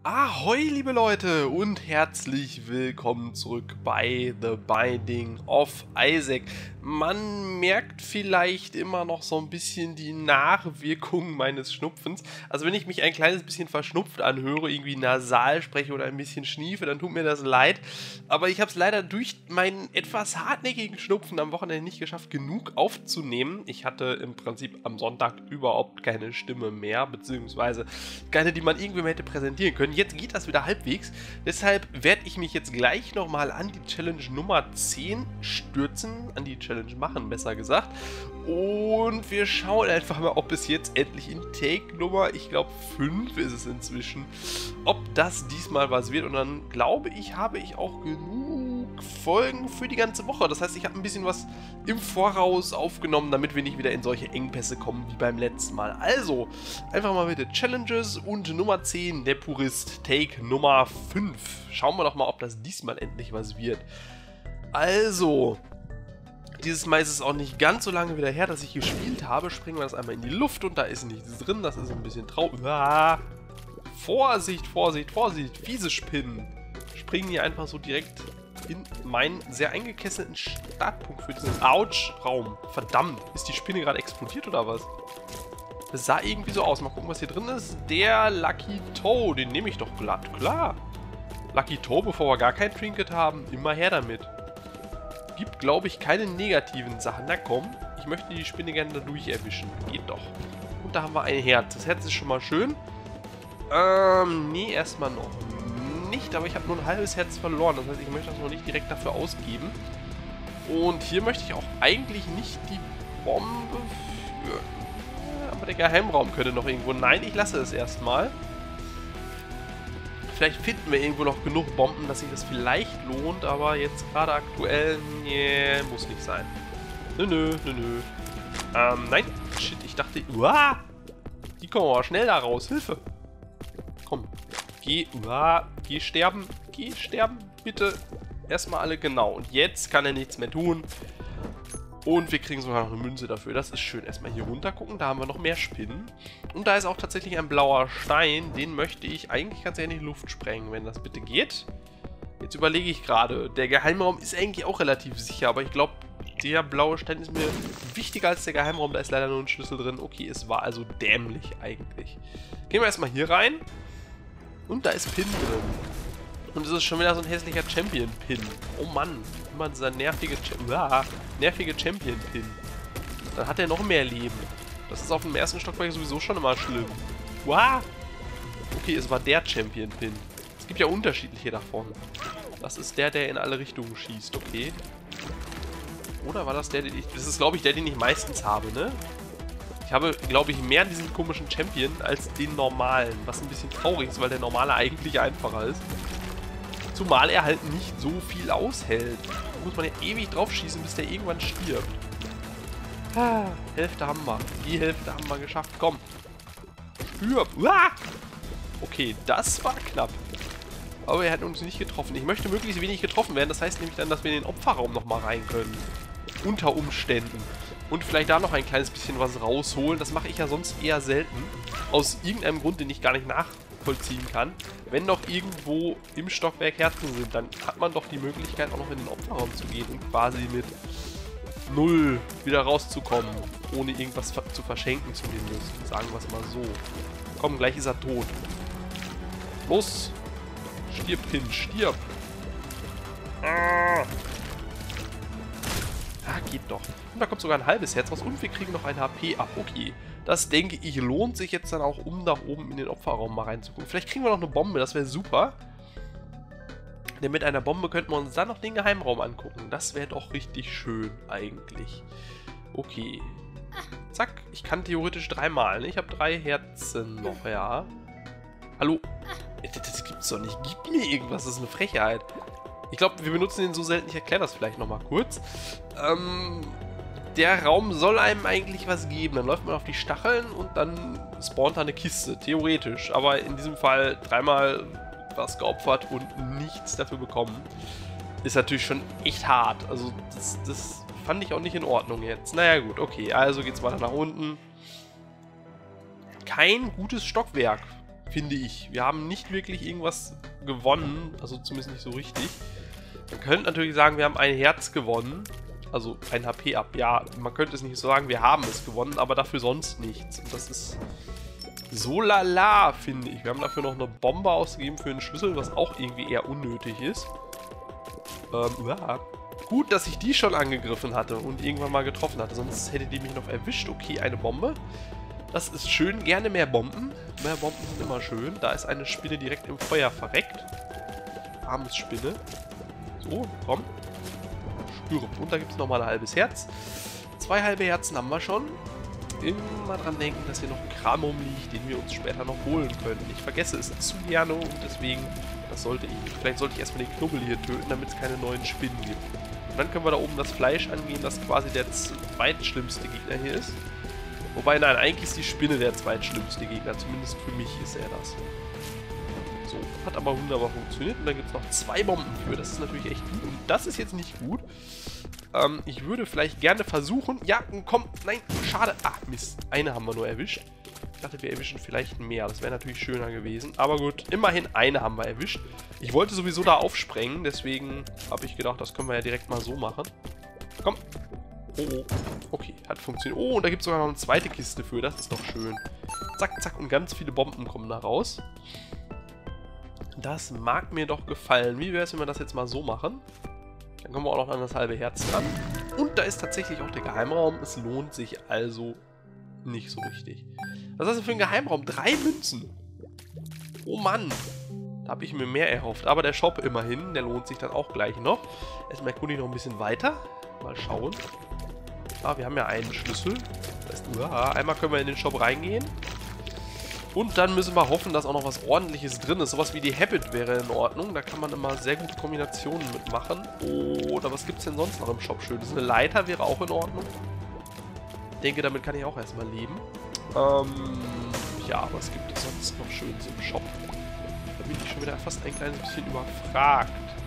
Ahoi, liebe Leute, und herzlich willkommen zurück bei The Binding of Isaac. Man merkt vielleicht immer noch so ein bisschen die Nachwirkungen meines Schnupfens. Also wenn ich mich ein kleines bisschen verschnupft anhöre, irgendwie nasal spreche oder ein bisschen schniefe, dann tut mir das leid. Aber ich habe es leider durch meinen etwas hartnäckigen Schnupfen am Wochenende nicht geschafft, genug aufzunehmen. Ich hatte im Prinzip am Sonntag überhaupt keine Stimme mehr, beziehungsweise keine, die man irgendwem hätte präsentieren können. Jetzt geht das wieder halbwegs, deshalb werde ich mich jetzt gleich nochmal an die Challenge Nummer 10 stürzen, an die Challenge machen, besser gesagt. Und wir schauen einfach mal, ob es jetzt endlich in Take Nummer, ich glaube 5 ist es inzwischen, ob das diesmal was wird. Und dann glaube ich, habe ich auch genug Folgen für die ganze Woche. Das heißt, ich habe ein bisschen was im Voraus aufgenommen, damit wir nicht wieder in solche Engpässe kommen wie beim letzten Mal. Also, einfach mal bitte Challenges und Nummer 10, der Purist, Take Nummer 5. Schauen wir doch mal, ob das diesmal endlich was wird. Also, dieses Mal ist es auch nicht ganz so lange wieder her, dass ich gespielt habe. Springen wir das einmal in die Luft und da ist nichts drin. Das ist ein bisschen traurig. Ah, Vorsicht, Vorsicht, Vorsicht. Fiese Spinnen springen hier einfach so direkt in meinen sehr eingekesselten Startpunkt für diesen Autsch-Raum. Verdammt, ist die Spinne gerade explodiert oder was? Das sah irgendwie so aus. Mal gucken, was hier drin ist. Der Lucky Toe, den nehme ich doch glatt. Klar. Lucky Toe, bevor wir gar kein Trinket haben. Immer her damit. Gibt, glaube ich, keine negativen Sachen. Na komm, ich möchte die Spinne gerne dadurch erwischen. Geht doch. Und da haben wir ein Herz. Das Herz ist schon mal schön. Nee, erstmal noch nicht. Aber ich habe nur ein halbes Herz verloren. Das heißt, ich möchte das noch nicht direkt dafür ausgeben. Und hier möchte ich auch eigentlich nicht die Bombe führen. Aber der Geheimraum könnte noch irgendwo... Nein, ich lasse es erstmal. Vielleicht finden wir irgendwo noch genug Bomben, dass sich das vielleicht lohnt, aber jetzt gerade aktuell, nee, muss nicht sein. Nö. Nein, shit, ich dachte, uah, die kommen aber schnell da raus, Hilfe. Komm, geh sterben, bitte. Erstmal alle, genau, und jetzt kann er nichts mehr tun. Und wir kriegen sogar noch eine Münze dafür. Das ist schön. Erstmal hier runter gucken. Da haben wir noch mehr Spinnen. Und da ist auch tatsächlich ein blauer Stein. Den möchte ich eigentlich ganz ehrlich in die Luft sprengen, wenn das bitte geht. Jetzt überlege ich gerade. Der Geheimraum ist eigentlich auch relativ sicher. Aber ich glaube, der blaue Stein ist mir wichtiger als der Geheimraum. Da ist leider nur ein Schlüssel drin. Okay, es war also dämlich eigentlich. Gehen wir erstmal hier rein. Und da ist Pin drin. Und es ist schon wieder so ein hässlicher Champion-Pin. Oh Mann, immer dieser nervige Champion-Pin. Dann hat er noch mehr Leben. Das ist auf dem ersten Stockwerk sowieso schon immer schlimm. Wow. Okay, es war der Champion-Pin. Es gibt ja unterschiedliche davon. Das ist der, der in alle Richtungen schießt, okay. Oder war das der, den ich... Das ist, glaube ich, der, den ich meistens habe, ne? Ich habe, glaube ich, mehr diesen komischen Champion als den normalen. Was ein bisschen traurig ist, weil der normale eigentlich einfacher ist. Zumal er halt nicht so viel aushält. Da muss man ja ewig drauf schießen, bis der irgendwann stirbt. Ah, Hälfte haben wir. Die Hälfte haben wir geschafft. Komm. Stirb. Uah! Okay, das war knapp. Aber er hat uns nicht getroffen. Ich möchte möglichst wenig getroffen werden. Das heißt nämlich dann, dass wir in den Opferraum nochmal rein können. Unter Umständen. Und vielleicht da noch ein kleines bisschen was rausholen. Das mache ich ja sonst eher selten. Aus irgendeinem Grund, den ich gar nicht nachvollziehen kann. Wenn noch irgendwo im Stockwerk Herzen sind, dann hat man doch die Möglichkeit, auch noch in den Opferraum zu gehen und quasi mit 0 wieder rauszukommen, ohne irgendwas zu verschenken zumindest. Sagen wir es mal so. Komm, gleich ist er tot. Los! Stirb, Pin, stirb! Ah, geht doch. Und da kommt sogar ein halbes Herz raus und wir kriegen noch ein HP ab. Okay. Das, denke ich, lohnt sich jetzt dann auch, um da oben in den Opferraum mal reinzugucken. Vielleicht kriegen wir noch eine Bombe, das wäre super. Denn mit einer Bombe könnten wir uns dann noch den Geheimraum angucken. Das wäre doch richtig schön, eigentlich. Okay. Zack, ich kann theoretisch 3 Mal, ne? Ich habe 3 Herzen noch, ja. Hallo? Das gibt's doch nicht. Gib mir irgendwas, das ist eine Frechheit. Ich glaube, wir benutzen den so selten, ich erkläre das vielleicht nochmal kurz. Der Raum soll einem eigentlich was geben. Dann läuft man auf die Stacheln und dann spawnt da eine Kiste, theoretisch. Aber in diesem Fall 3-mal was geopfert und nichts dafür bekommen. Ist natürlich schon echt hart. Also das fand ich auch nicht in Ordnung jetzt. Naja gut, okay. Also geht's weiter nach unten. Kein gutes Stockwerk. finde ich. Wir haben nicht wirklich irgendwas gewonnen, also zumindest nicht so richtig. Man könnte natürlich sagen, wir haben ein Herz gewonnen, also ein HP ab. Ja, man könnte es nicht so sagen, wir haben es gewonnen, aber dafür sonst nichts. Und das ist so lala, finde ich. Wir haben dafür noch eine Bombe ausgegeben für einen Schlüssel, was auch irgendwie eher unnötig ist. Ja. Gut, dass ich die schon angegriffen hatte und irgendwann mal getroffen hatte, sonst hätte die mich noch erwischt. Okay, eine Bombe. Das ist schön, gerne mehr Bomben. Mehr Bomben sind immer schön. Da ist eine Spinne direkt im Feuer verreckt. Armes Spinne. So, komm. Stirb. Und da gibt es nochmal ein halbes Herz. 2 halbe Herzen haben wir schon. Immer dran denken, dass hier noch ein Kram rumliegt, den wir uns später noch holen können. Ich vergesse es zu gerne und deswegen, vielleicht sollte ich erstmal den Knubbel hier töten, damit es keine neuen Spinnen gibt. Und dann können wir da oben das Fleisch angehen, das quasi der zweitschlimmste Gegner hier ist. Wobei, nein, eigentlich ist die Spinne der zweitschlimmste Gegner, zumindest für mich ist er das. So, hat aber wunderbar funktioniert und dann gibt es noch 2 Bomben für, das ist natürlich echt gut und das ist jetzt nicht gut. Ich würde vielleicht gerne versuchen, ja, komm, nein, schade, ah, Mist, eine haben wir nur erwischt. Ich dachte, wir erwischen vielleicht mehr, das wäre natürlich schöner gewesen, aber gut, immerhin eine haben wir erwischt. Ich wollte sowieso da aufsprengen, deswegen habe ich gedacht, das können wir ja direkt mal so machen. Komm. Oh, okay, hat funktioniert. Oh, und da gibt es sogar noch eine zweite Kiste für, das ist doch schön. Zack, zack, und ganz viele Bomben kommen da raus. Das mag mir doch gefallen. Wie wäre es, wenn wir das jetzt mal so machen? Dann kommen wir auch noch an das halbe Herz dran. Und da ist tatsächlich auch der Geheimraum. Es lohnt sich also nicht so richtig. Was ist das für ein Geheimraum? 3 Münzen. Oh Mann. Da habe ich mir mehr erhofft. Aber der Shop immerhin, der lohnt sich dann auch gleich noch. Erstmal erkunde ich noch ein bisschen weiter. Mal schauen. Ah, wir haben ja einen Schlüssel. Das heißt, einmal können wir in den Shop reingehen. Und dann müssen wir hoffen, dass auch noch was Ordentliches drin ist. Sowas wie die Habit wäre in Ordnung. Da kann man immer sehr gute Kombinationen mitmachen. Oder was gibt es denn sonst noch im Shop Schönes? Eine Leiter wäre auch in Ordnung. Ich denke, damit kann ich auch erstmal leben. Ja, was gibt es sonst noch Schönes im Shop? Da bin ich schon wieder fast ein kleines bisschen überfragt.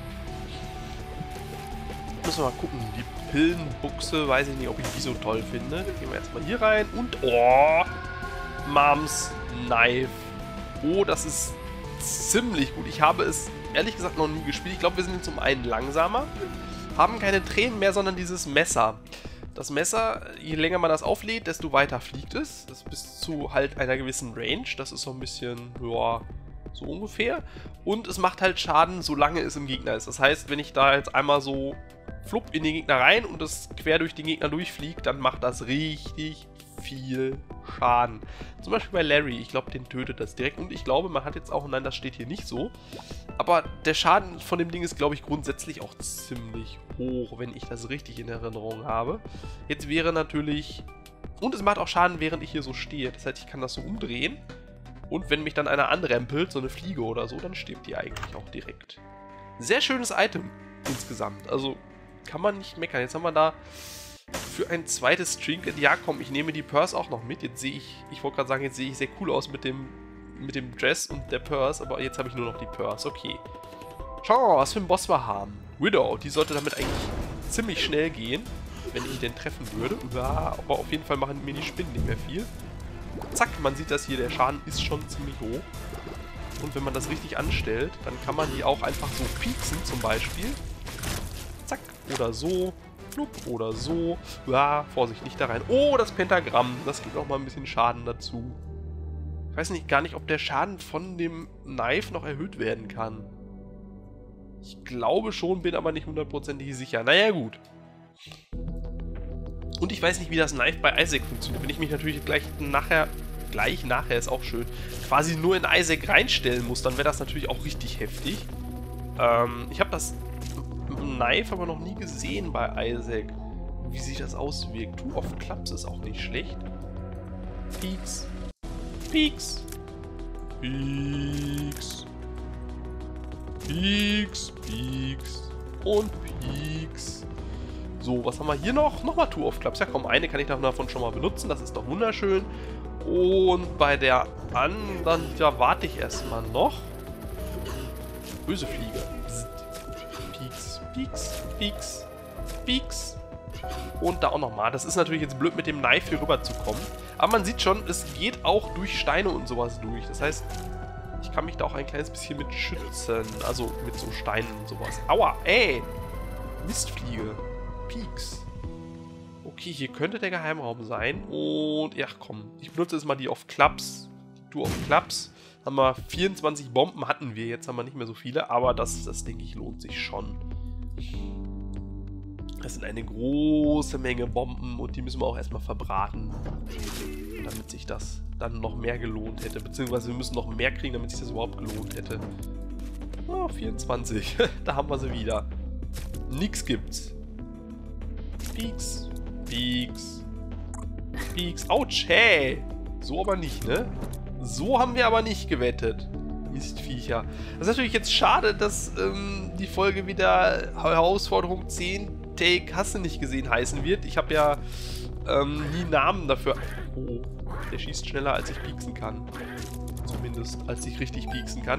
Müssen wir mal gucken. Die Pillenbuchse, weiß ich nicht, ob ich die so toll finde. Gehen wir erstmal hier rein und... Oh! Moms Knife. Oh, das ist ziemlich gut. Ich habe es ehrlich gesagt noch nie gespielt. Ich glaube, wir sind zum einen langsamer, haben keine Tränen mehr, sondern dieses Messer. Das Messer, je länger man das auflädt, desto weiter fliegt es. Das ist bis zu halt einer gewissen Range. Das ist so ein bisschen, ja, so ungefähr. Und es macht halt Schaden, solange es im Gegner ist. Das heißt, wenn ich da jetzt einmal so flupp in den Gegner rein und es quer durch den Gegner durchfliegt, dann macht das richtig viel Schaden. Zum Beispiel bei Larry, ich glaube, den tötet das direkt. Und ich glaube, man hat jetzt auch, nein, das steht hier nicht so. Aber der Schaden von dem Ding ist, glaube ich, grundsätzlich auch ziemlich hoch, wenn ich das richtig in Erinnerung habe. Jetzt wäre natürlich... Und es macht auch Schaden, während ich hier so stehe. Das heißt, ich kann das so umdrehen. Und wenn mich dann einer anrempelt, so eine Fliege oder so, dann stirbt die eigentlich auch direkt. Sehr schönes Item insgesamt. Also kann man nicht meckern. Jetzt haben wir da für ein zweites Trinket. Ja, komm, ich nehme die Purse auch noch mit. Jetzt sehe ich wollte gerade sagen, jetzt sehe ich sehr cool aus mit dem Dress und der Purse, aber jetzt habe ich nur noch die Purse. Okay. Schauen wir mal, was für einen Boss wir haben. Widow, die sollte damit eigentlich ziemlich schnell gehen, wenn ich den treffen würde. Ja, aber auf jeden Fall machen mir die Spinnen nicht mehr viel. Zack, man sieht das hier, der Schaden ist schon ziemlich hoch. Und wenn man das richtig anstellt, dann kann man die auch einfach so pieksen zum Beispiel. Zack, oder so. Oder so. Ja, Vorsicht, nicht da rein. Oh, das Pentagramm. Das gibt auch mal ein bisschen Schaden dazu. Ich weiß gar nicht, ob der Schaden von dem Knife noch erhöht werden kann. Ich glaube schon, bin aber nicht hundertprozentig sicher. Naja, gut. Und ich weiß nicht, wie das Knife bei Isaac funktioniert. Wenn ich mich natürlich gleich nachher ist auch schön, quasi nur in Isaac reinstellen muss, dann wäre das natürlich auch richtig heftig. Ich habe das Knife aber noch nie gesehen bei Isaac, wie sich das auswirkt. Too oft Klaps ist auch nicht schlecht. Peaks. Peaks. Peaks. Peaks. Peaks. Und Peaks. So, was haben wir hier noch? Nochmal Two of Clubs. Ja komm, eine kann ich davon schon mal benutzen. Das ist doch wunderschön. Und bei der anderen, da warte ich erstmal noch. Böse Fliege. Peaks, Peaks, Peaks, Peaks. Und da auch nochmal. Das ist natürlich jetzt blöd, mit dem Knife hier rüber zu kommen. Aber man sieht schon, es geht auch durch Steine und sowas durch. Das heißt, kann mich da auch ein kleines bisschen mit schützen. Also mit so Steinen und sowas. Aua, ey! Mistfliege. Peaks. Okay, hier könnte der Geheimraum sein. Und, ja komm, ich benutze jetzt mal die auf Klaps. Die Tour auf Klaps. Haben wir 24 Bomben hatten wir, jetzt haben wir nicht mehr so viele. Aber das denke ich, lohnt sich schon. Das sind eine große Menge Bomben und die müssen wir auch erstmal verbraten, damit sich das dann noch mehr gelohnt hätte. Beziehungsweise wir müssen noch mehr kriegen, damit sich das überhaupt gelohnt hätte. Oh, 24. Da haben wir sie wieder. Nix gibt's. Peaks. Peaks. Peaks. Autsch, hey! So aber nicht, ne? So haben wir aber nicht gewettet. Mistviecher. Das ist natürlich jetzt schade, dass die Folge wieder Herausforderung 10 Take hast du nicht gesehen heißen wird. Ich habe ja nie Namen dafür. Oh, der schießt schneller, als ich pieksen kann. Zumindest, als ich richtig pieksen kann.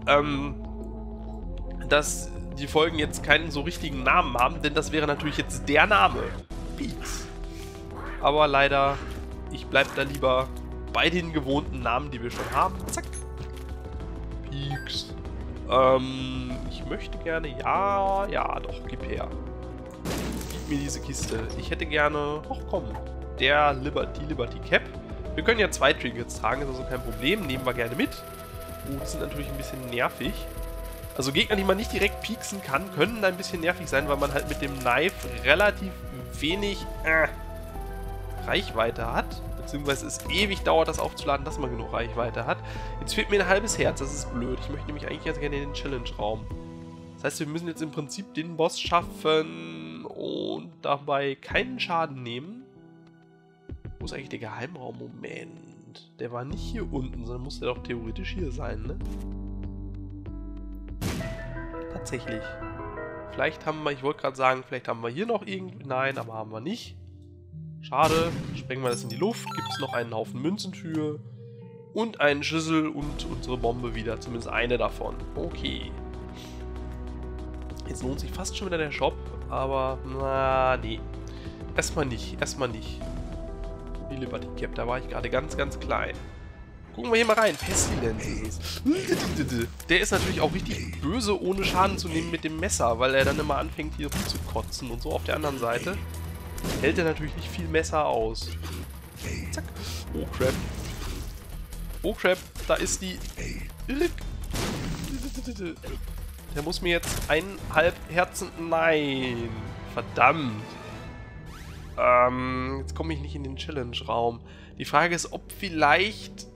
Dass die Folgen jetzt keinen so richtigen Namen haben, denn das wäre natürlich jetzt der Name. Peaks. Aber leider, ich bleibe da lieber bei den gewohnten Namen, die wir schon haben. Zack. Peaks. Ich möchte gerne... Ja, doch, gib her. Gib mir diese Kiste. Ich hätte gerne... Ach komm. Die Liberty Cap. Wir können ja 2 Trinkets tragen, ist also kein Problem. Nehmen wir gerne mit. Die sind natürlich ein bisschen nervig. Also Gegner, die man nicht direkt pieksen kann, können ein bisschen nervig sein, weil man halt mit dem Knife relativ wenig Reichweite hat. Beziehungsweise es ewig dauert, das aufzuladen, dass man genug Reichweite hat. Jetzt fehlt mir ein halbes Herz, das ist blöd. Ich möchte nämlich eigentlich ganz gerne in den Challenge-Raum. Das heißt, wir müssen jetzt im Prinzip den Boss schaffen und dabei keinen Schaden nehmen. Wo ist eigentlich der Geheimraum? Moment. Der war nicht hier unten, sondern muss der doch theoretisch hier sein, ne? Tatsächlich. Vielleicht haben wir, ich wollte gerade sagen, vielleicht haben wir hier noch irgendwie... Nein, aber haben wir nicht. Schade. Sprengen wir das in die Luft. Gibt es noch einen Haufen Münzen für. Und einen Schüssel und unsere Bombe wieder. Zumindest eine davon. Okay. Jetzt lohnt sich fast schon wieder der Shop. Aber, na, nee. Erstmal nicht. Erstmal nicht. Die Liberty Cap, da war ich gerade ganz, ganz klein. Gucken wir hier mal rein. Pestilence ist es. Der ist natürlich auch richtig böse, ohne Schaden zu nehmen mit dem Messer, weil er dann immer anfängt, hier rumzukotzen und so. Auf der anderen Seite hält er natürlich nicht viel Messer aus. Zack. Oh, Crap. Oh, Crap. Da ist die... Der muss mir jetzt 1,5 Herzen... Nein. Verdammt. Jetzt komme ich nicht in den Challenge-Raum. Die Frage ist, ob vielleicht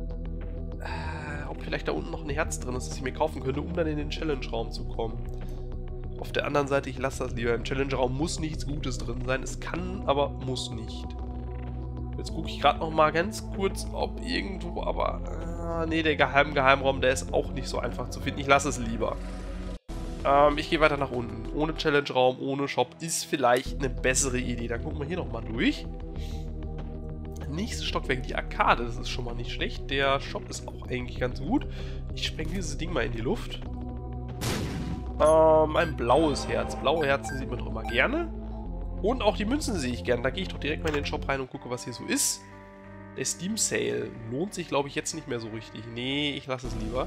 da unten noch ein Herz drin ist, das ich mir kaufen könnte, um dann in den Challenge-Raum zu kommen. Auf der anderen Seite, ich lasse das lieber. Im Challenge-Raum muss nichts Gutes drin sein. Es kann, aber muss nicht. Jetzt gucke ich gerade noch mal ganz kurz, ob irgendwo, aber... nee, der Geheimraum, der ist auch nicht so einfach zu finden. Ich lasse es lieber. Ich gehe weiter nach unten. Ohne Challenge-Raum, ohne Shop ist vielleicht eine bessere Idee. Dann gucken wir hier nochmal durch. Nächstes Stockwerk, die Arkade, das ist schon mal nicht schlecht. Der Shop ist auch eigentlich ganz gut. Ich sprenge dieses Ding mal in die Luft. Ein blaues Herz. Blaue Herzen sieht man doch immer gerne. Und auch die Münzen sehe ich gerne. Da gehe ich doch direkt mal in den Shop rein und gucke, was hier so ist. Der Steam Sale lohnt sich, glaube ich, jetzt nicht mehr so richtig. Nee, ich lasse es lieber.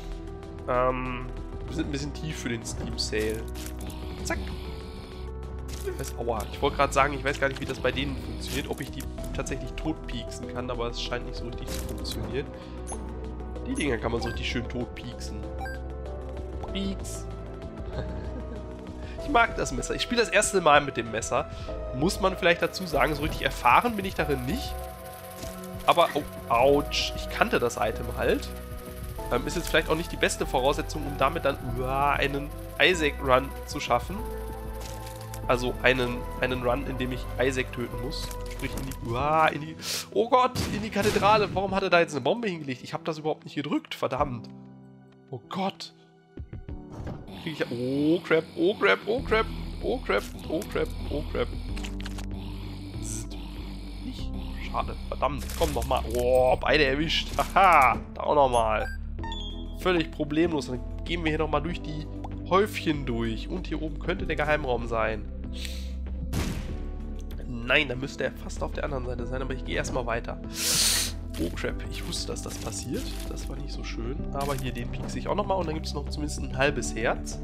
Wir sind ein bisschen tief für den Steam Sale. Zack. Aua, ich wollte gerade sagen, ich weiß gar nicht, wie das bei denen funktioniert, ob ich die tatsächlich tot pieksen kann, aber es scheint nicht so richtig zu funktionieren. Die Dinger kann man so richtig schön tot pieksen. Pieks. Ich mag das Messer. Ich spiele das erste Mal mit dem Messer. Muss man vielleicht dazu sagen, so richtig erfahren bin ich darin nicht. Aber, oh, ouch, ich kannte das Item halt. Ist jetzt vielleicht auch nicht die beste Voraussetzung, um damit dann einen Isaac-Run zu schaffen. Also einen Run, in dem ich Isaac töten muss. Sprich in die... Oh Gott, in die Kathedrale. Warum hat er da jetzt eine Bombe hingelegt? Ich habe das überhaupt nicht gedrückt. Verdammt. Oh Gott. Krieg ich... Oh Crap, oh Crap, oh Crap, oh Crap, oh Crap, oh Crap. Psst. Nicht. Schade. Verdammt. Komm nochmal. Oh, beide erwischt. Haha. Da auch nochmal. Völlig problemlos. Dann gehen wir hier nochmal durch die Häufchen durch. Und hier oben könnte der Geheimraum sein. Nein, da müsste er fast auf der anderen Seite sein, aber ich gehe erstmal weiter. Oh crap, ich wusste, dass das passiert. Das war nicht so schön. Aber hier, den piekse ich auch nochmal und dann gibt es noch zumindest ein halbes Herz.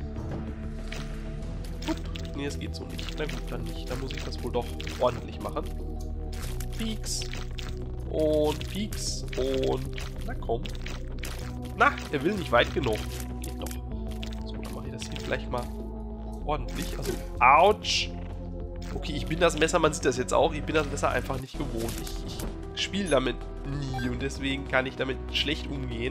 Ne, es geht so nicht. Na gut, dann nicht. Dann muss ich das wohl doch ordentlich machen. Pieks. Und Pieks. Und... Na komm. Na, er will nicht weit genug. Geht doch. So, dann mache ich das hier vielleicht mal ordentlich. Also, ouch. Okay, ich bin das Messer, man sieht das jetzt auch, ich bin das Messer einfach nicht gewohnt. Ich spiele damit nie und deswegen kann ich damit schlecht umgehen.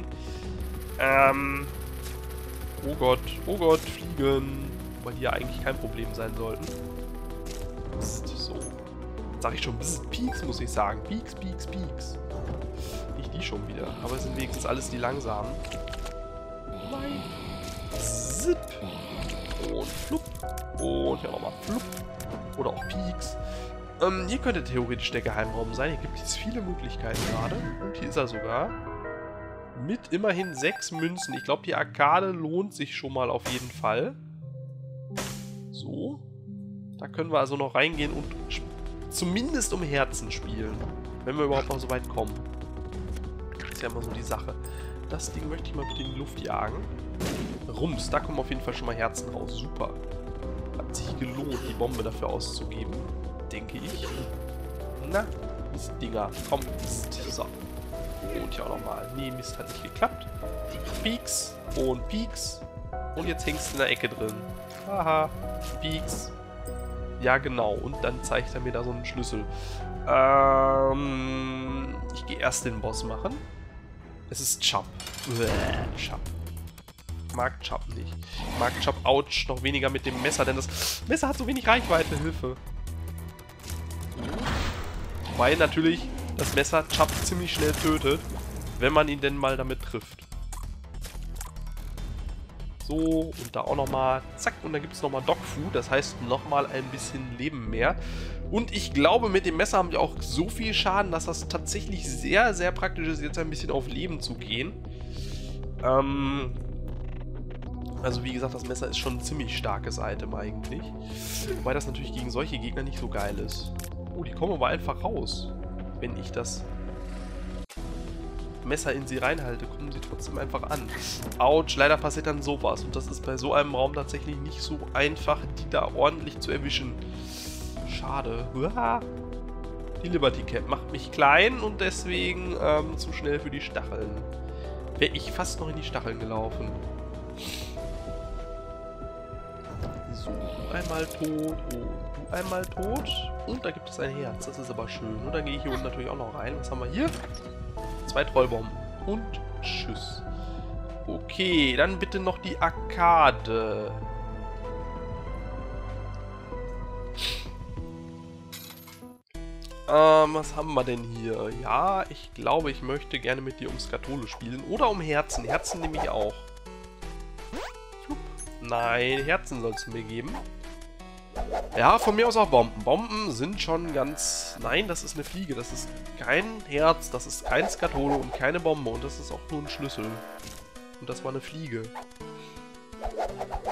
Oh Gott, fliegen. Weil die ja eigentlich kein Problem sein sollten. So. Sag ich schon, Pieks muss ich sagen. Pieks. Nicht die schon wieder, aber es sind wenigstens alles die langsamen. Nein. Zip. Und flupp. Und hier nochmal flupp. Oder auch Pieks. Hier könnte theoretisch der Geheimraum sein. Hier gibt es viele Möglichkeiten gerade. Und hier ist er sogar. Mit immerhin 6 Münzen. Ich glaube, die Arkade lohnt sich schon mal auf jeden Fall. So. Da können wir also noch reingehen und zumindest um Herzen spielen. Wenn wir überhaupt noch so weit kommen. Das ist ja immer so die Sache. Das Ding möchte ich mal bitte in die Luft jagen. Rums, da kommen auf jeden Fall schon mal Herzen raus. Super. Hat sich gelohnt, die Bombe dafür auszugeben. Denke ich. Na, Mist, Dinger. Komm, Mist. So. Und hier auch nochmal. Nee, Mist hat nicht geklappt. Pieks und Pieks. Und jetzt hängst du in der Ecke drin. Haha. Pieks. Ja, genau. Und dann zeigt er mir da so einen Schlüssel. Ich gehe erst den Boss machen. Es ist Chub. Chub. Mag Chub nicht. Mag Chub, ouch, noch weniger mit dem Messer, denn das Messer hat so wenig Reichweite. Hilfe. Weil natürlich das Messer Chub ziemlich schnell tötet, wenn man ihn denn mal damit trifft. So, und da auch nochmal, zack, und dann gibt es nochmal Dogfood, das heißt nochmal ein bisschen Leben mehr. Und ich glaube, mit dem Messer haben wir auch so viel Schaden, dass das tatsächlich sehr, sehr praktisch ist, jetzt ein bisschen auf Leben zu gehen. Also wie gesagt, das Messer ist schon ein ziemlich starkes Item eigentlich. Wobei das natürlich gegen solche Gegner nicht so geil ist. Oh, die kommen aber einfach raus. Wenn ich das Messer in sie reinhalte, kommen sie trotzdem einfach an. Autsch, leider passiert dann sowas. Und das ist bei so einem Raum tatsächlich nicht so einfach, die da ordentlich zu erwischen. Schade. Uah. Die Liberty Cap macht mich klein und deswegen zu schnell für die Stacheln. Wäre ich fast noch in die Stacheln gelaufen. So, du einmal tot und du einmal tot. Und da gibt es ein Herz, das ist aber schön. Und dann gehe ich hier unten natürlich auch noch rein. Was haben wir hier? 2 Trollbomben. Und tschüss. Okay, dann bitte noch die Arkade. Was haben wir denn hier? Ja, ich glaube, ich möchte gerne mit dir um Skatole spielen. Oder um Herzen. Herzen nehme ich auch. Nein, Herzen soll es mir geben. Ja, von mir aus auch Bomben. Bomben sind schon ganz... Nein, das ist eine Fliege. Das ist kein Herz, das ist kein Skatole und keine Bombe. Und das ist auch nur ein Schlüssel. Und das war eine Fliege.